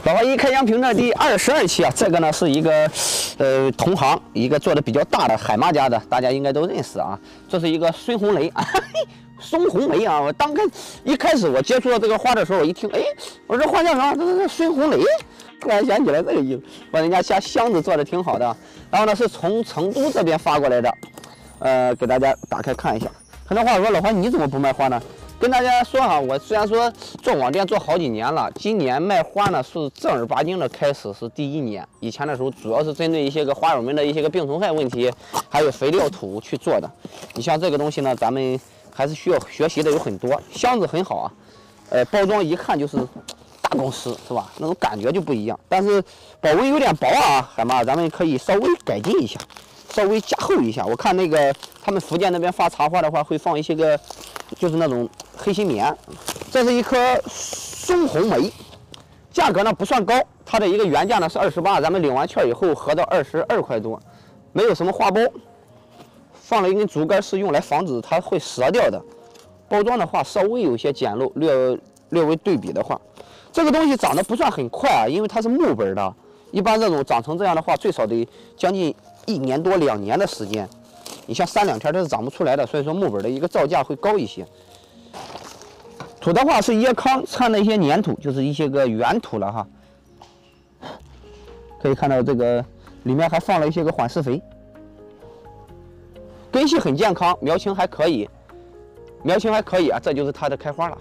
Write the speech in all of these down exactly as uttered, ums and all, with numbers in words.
老华一开箱评测第二十二期啊，这个呢是一个呃同行，一个做的比较大的海妈家的，大家应该都认识啊。这是一个孙红雷，松红梅啊。我当开一开始我接触到这个花的时候，我一听，哎，我说这花叫啥？这这孙红雷，突然想起来这个意思。把人家家箱子做的挺好的，然后呢是从成都这边发过来的，呃，给大家打开看一下。很多话说老华你怎么不卖花呢？跟大家说哈，我虽然说做网店做好几年了，今年卖花呢是正儿八经的开始是第一年。以前的时候主要是针对一些个花友们的一些个病虫害问题，还有肥料土去做的。你像这个东西呢，咱们还是需要学习的有很多。箱子很好啊，呃，包装一看就是大公司是吧？那种感觉就不一样。但是保温有点薄啊，海妈，咱们可以稍微改进一下，稍微加厚一下。我看那个他们福建那边发茶花的话，会放一些个就是那种黑心棉。这是一颗松红梅，价格呢不算高，它的一个原价呢是二十八，咱们领完券以后合到二十二块多，没有什么花苞，放了一根竹竿是用来防止它会折掉的。包装的话稍微有些简陋，略略微对比的话，这个东西长得不算很快啊，因为它是木本的，一般这种长成这样的话，最少得将近一年多两年的时间。你像三两天它是长不出来的，所以说木本的一个造价会高一些。土的话是椰糠掺了一些粘土，就是一些个原土了哈。可以看到这个里面还放了一些个缓释肥，根系很健康，苗情还可以，苗情还可以啊，这就是它的开花了。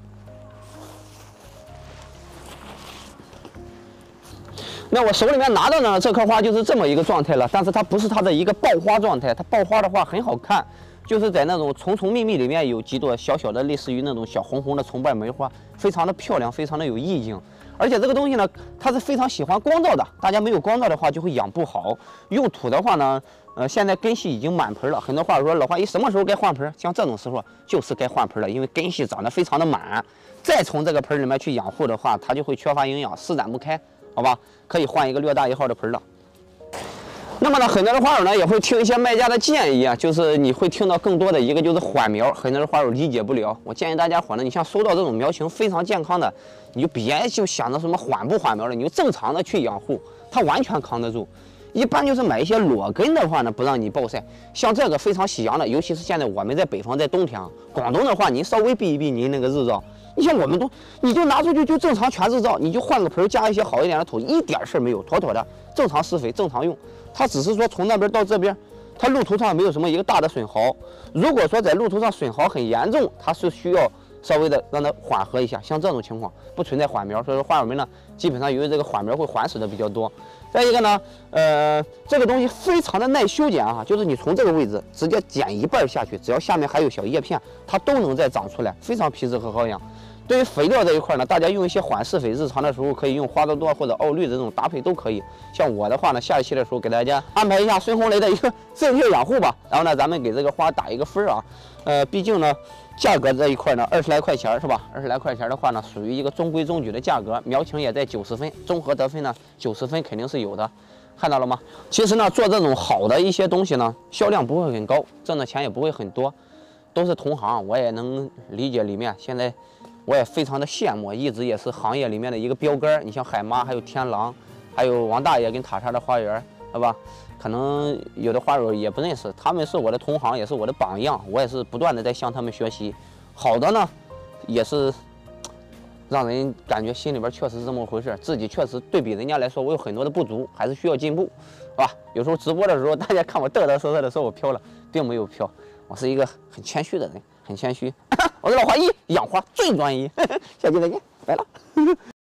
那我手里面拿的呢，这颗花就是这么一个状态了，但是它不是它的一个爆花状态，它爆花的话很好看，就是在那种重重密密里面有几朵小小的，类似于那种小红红的重瓣梅花，非常的漂亮，非常的有意境。而且这个东西呢，它是非常喜欢光照的，大家没有光照的话就会养不好。用土的话呢，呃，现在根系已经满盆了，很多话说老华一什么时候该换盆？像这种时候就是该换盆了，因为根系长得非常的满，再从这个盆里面去养护的话，它就会缺乏营养，施展不开。好吧，可以换一个略大一号的盆了。那么呢，很多的花友呢也会听一些卖家的建议啊，就是你会听到更多的一个就是缓苗，很多的花友理解不了。我建议大家伙呢，你像收到这种苗情非常健康的，你就别就想着什么缓不缓苗了，你就正常的去养护，它完全扛得住。一般就是买一些裸根的话呢，不让你暴晒。像这个非常喜阳的，尤其是现在我们在北方，在冬天啊，广东的话，你稍微避一避您那个日照。你像我们都，你就拿出去就正常全日照，你就换个盆加一些好一点的土，一点事没有，妥妥的正常施肥，正常用。它只是说从那边到这边，它路途上没有什么一个大的损耗。如果说在路途上损耗很严重，它是需要稍微的让它缓和一下。像这种情况不存在缓苗，所以说花友们呢，基本上由于这个缓苗会缓死的比较多。再一个呢，呃，这个东西非常的耐修剪啊，就是你从这个位置直接剪一半下去，只要下面还有小叶片，它都能再长出来，非常皮实和好养。对于肥料这一块呢，大家用一些缓释肥，日常的时候可以用花多多或者奥绿的这种搭配都可以。像我的话呢，下一期的时候给大家安排一下孙红雷的一个正确养护吧。然后呢，咱们给这个花打一个分啊，呃，毕竟呢，价格这一块呢，二十来块钱是吧？二十来块钱的话呢，属于一个中规中矩的价格，苗情也在九十分，综合得分呢，九十分肯定是有的。看到了吗？其实呢，做这种好的一些东西呢，销量不会很高，挣的钱也不会很多，都是同行，我也能理解里面。现在我也非常的羡慕，一直也是行业里面的一个标杆。你像海妈，还有天狼，还有王大爷跟塔莎的花园，是吧？可能有的花友也不认识，他们是我的同行，也是我的榜样，我也是不断的在向他们学习。好的呢，也是让人感觉心里边确实是这么回事，自己确实对比人家来说，我有很多的不足，还是需要进步，是吧？有时候直播的时候，大家看我嘚嘚瑟瑟的说我飘了，并没有飘，我是一个很谦虚的人，很谦虚。我是老华一，养花最专一。下期再见，拜了。